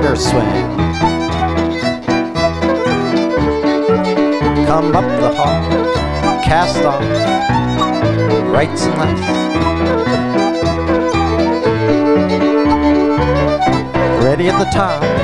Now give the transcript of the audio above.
finger swing. Come up the hall, cast off rights and lefts. Ready at the top,